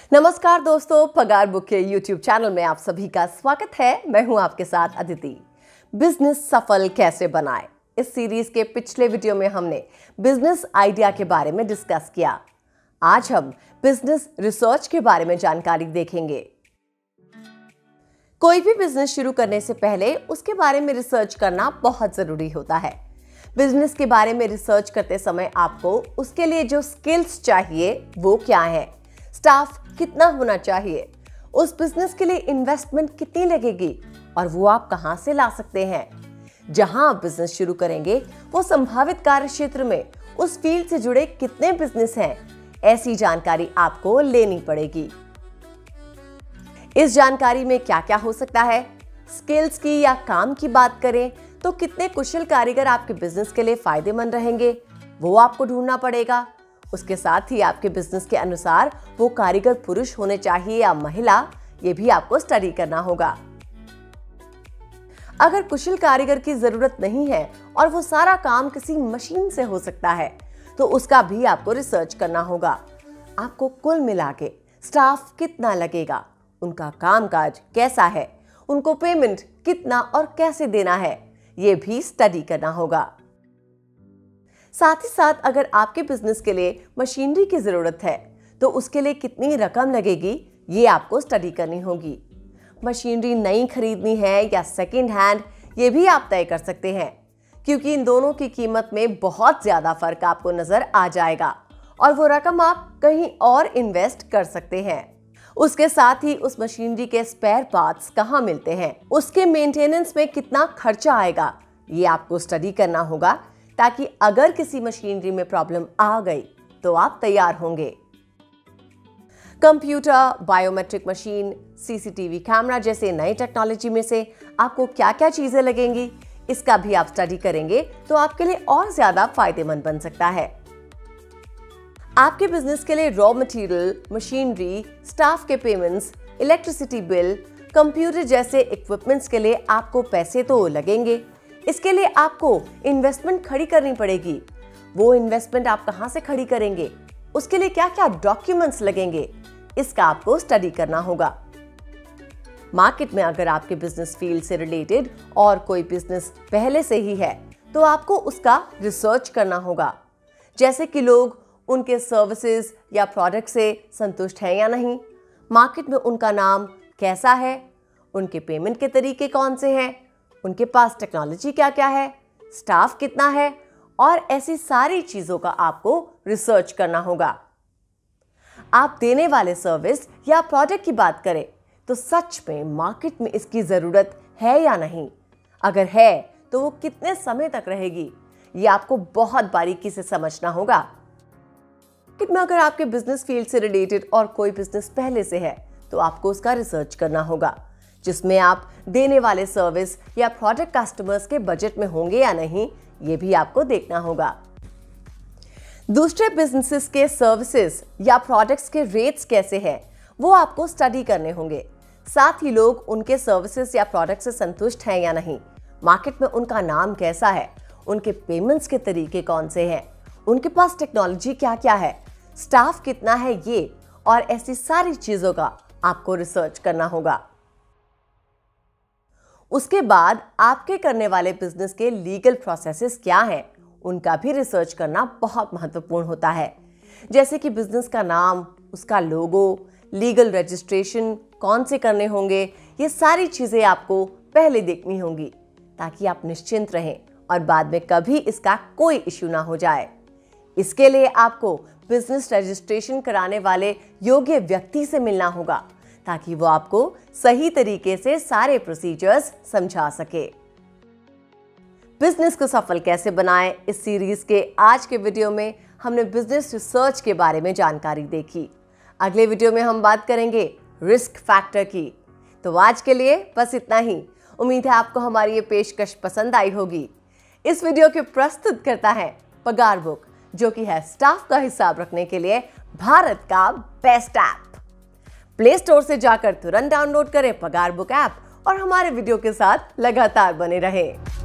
नमस्कार दोस्तों, पगार बुक के YouTube चैनल में आप सभी का स्वागत है। मैं हूं आपके साथ अदिति। बिजनेस सफल कैसे बनाएं, इस सीरीज के पिछले वीडियो में हमने बिजनेस आइडिया के बारे में डिस्कस किया। आज हम बिजनेस रिसर्च के बारे में जानकारी देखेंगे। कोई भी बिजनेस शुरू करने से पहले उसके बारे में रिसर्च करना बहुत जरूरी होता है। बिजनेस के बारे में रिसर्च करते समय आपको उसके लिए जो स्किल्स चाहिए वो क्या है, स्टाफ कितना होना चाहिए, उस बिजनेस के लिए इन्वेस्टमेंट कितनी लगेगी और वो आप कहां से ला सकते हैं। जहां आप बिजनेस शुरू करेंगे वो संभावित कार्य क्षेत्र में उस फील्ड से जुड़े कितने बिजनेस हैं, ऐसी जानकारी आपको लेनी पड़ेगी। इस जानकारी में क्या क्या हो सकता है, स्किल्स की या काम की बात करें तो कितने कुशल कारीगर आपके बिजनेस के लिए फायदेमंद रहेंगे, वो आपको ढूंढना पड़ेगा। उसके साथ ही आपके बिजनेस के अनुसार वो कारीगर पुरुष होने चाहिए या महिला, ये भी आपको स्टडी करना होगा। अगर कुशल कारीगर की जरूरत नहीं है और वो सारा काम किसी मशीन से हो सकता है तो उसका भी आपको रिसर्च करना होगा। आपको कुल मिला के स्टाफ कितना लगेगा, उनका कामकाज कैसा है, उनको पेमेंट कितना और कैसे देना है, ये भी स्टडी करना होगा। साथ ही साथ अगर आपके बिजनेस के लिए मशीनरी की जरूरत है तो उसके लिए कितनी रकम लगेगी, ये आपको स्टडी करनी होगी। मशीनरी नई खरीदनी है या सेकंड हैंड, ये भी आप तय कर सकते हैं, क्योंकि इन दोनों की कीमत में बहुत ज्यादा फर्क आपको नजर आ जाएगा और वो रकम आप कहीं और इन्वेस्ट कर सकते हैं। उसके साथ ही उस मशीनरी के स्पेयर पार्ट्स कहाँ मिलते हैं, उसके मेंटेनेंस में कितना खर्चा आएगा, ये आपको स्टडी करना होगा, ताकि अगर किसी मशीनरी में प्रॉब्लम आ गई तो आप तैयार होंगे। Computer, biometric machine, CCTV camera जैसे नई टेक्नोलॉजी में से आपको क्या क्या चीजें लगेंगी, इसका भी आप स्टडी करेंगे तो आपके लिए और ज्यादा फायदेमंद बन सकता है। आपके बिजनेस के लिए रॉ मटेरियल, मशीनरी, स्टाफ के पेमेंट्स, इलेक्ट्रिसिटी बिल, कंप्यूटर जैसे इक्विपमेंट्स के लिए आपको पैसे तो लगेंगे। इसके लिए आपको इन्वेस्टमेंट खड़ी करनी पड़ेगी। वो इन्वेस्टमेंट आप कहां से खड़ी करेंगे, उसके लिए क्या क्या डॉक्यूमेंट्स लगेंगे, इसका आपको स्टडी करना होगा। मार्केट में अगर आपके बिजनेस फील्ड से रिलेटेड और कोई बिजनेस पहले से ही है तो आपको उसका रिसर्च करना होगा, जैसे कि लोग उनके सर्विसेज या प्रोडक्ट से संतुष्ट हैं या नहीं, मार्केट में उनका नाम कैसा है, उनके पेमेंट के तरीके कौन से हैं, उनके पास टेक्नोलॉजी क्या क्या है, स्टाफ कितना है, और ऐसी सारी चीजों का आपको रिसर्च करना होगा। आप देने वाले सर्विस या प्रोडक्ट की बात करें तो सच में मार्केट में इसकी जरूरत है या नहीं, अगर है तो वो कितने समय तक रहेगी, ये आपको बहुत बारीकी से समझना होगा। मार्केट में अगर आपके बिजनेस फील्ड से रिलेटेड और कोई बिजनेस पहले से है तो आपको उसका रिसर्च करना होगा, जिसमें आप देने वाले सर्विस या प्रोडक्ट कस्टमर्स के बजट में होंगे या नहीं, ये भी आपको देखना होगा। दूसरे बिजनेसेस के सर्विसेज या प्रोडक्ट्स के रेट्स कैसे हैं, वो आपको स्टडी करने होंगे। साथ ही लोग उनके सर्विसेज या प्रोडक्ट से संतुष्ट हैं या नहीं, मार्केट में उनका नाम कैसा है, उनके पेमेंट्स के तरीके कौन से हैं, उनके पास टेक्नोलॉजी क्या क्या है, स्टाफ कितना है, ये और ऐसी सारी चीजों का आपको रिसर्च करना होगा। उसके बाद आपके करने वाले बिजनेस के लीगल प्रोसेसेस क्या हैं, उनका भी रिसर्च करना बहुत महत्वपूर्ण होता है, जैसे कि बिजनेस का नाम, उसका लोगो, लीगल रजिस्ट्रेशन कौन से करने होंगे, ये सारी चीजें आपको पहले देखनी होंगी ताकि आप निश्चिंत रहें और बाद में कभी इसका कोई इश्यू ना हो जाए। इसके लिए आपको बिजनेस रजिस्ट्रेशन कराने वाले योग्य व्यक्ति से मिलना होगा ताकि वो आपको सही तरीके से सारे प्रोसीजर्स समझा सके। बिजनेस को सफल कैसे बनाएं, इस सीरीज के आज के वीडियो में हमने बिजनेस रिसर्च के बारे में जानकारी देखी। अगले वीडियो में हम बात करेंगे रिस्क फैक्टर की। तो आज के लिए बस इतना ही। उम्मीद है आपको हमारी ये पेशकश पसंद आई होगी। इस वीडियो के प्रस्तुत करता है पगार बुक, जो कि है स्टाफ का हिसाब रखने के लिए भारत का बेस्ट ऐप। प्ले स्टोर से जाकर तुरंत डाउनलोड करें पगार बुक ऐप और हमारे वीडियो के साथ लगातार बने रहें।